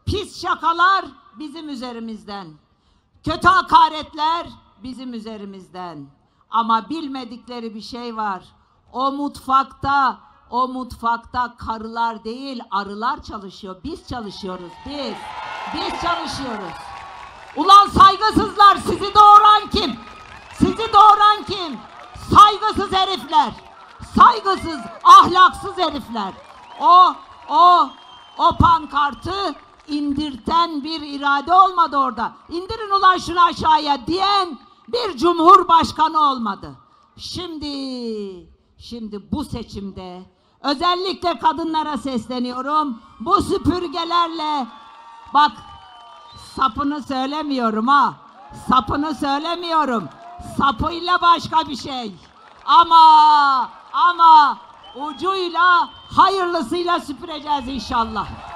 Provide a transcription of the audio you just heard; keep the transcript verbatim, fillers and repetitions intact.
Pis şakalar bizim üzerimizden. Kötü hakaretler bizim üzerimizden. Ama bilmedikleri bir şey var. O mutfakta, o mutfakta karılar değil arılar çalışıyor. Biz çalışıyoruz, biz. Biz çalışıyoruz. Ulan saygısızlar, sizi doğuran kim? Sizi doğuran kim? Saygısız herifler. Saygısız, ahlaksız herifler. O, o, o pankartı indirten bir irade olmadı orada. İndirin ulan şunu aşağıya diyen bir cumhurbaşkanı olmadı. Şimdi, şimdi bu seçimde özellikle kadınlara sesleniyorum. Bu süpürgelerle, bak sapını söylemiyorum ha, sapını söylemiyorum. Sapıyla başka bir şey. Ama, ama ucuyla hayırlısıyla süpüreceğiz inşallah.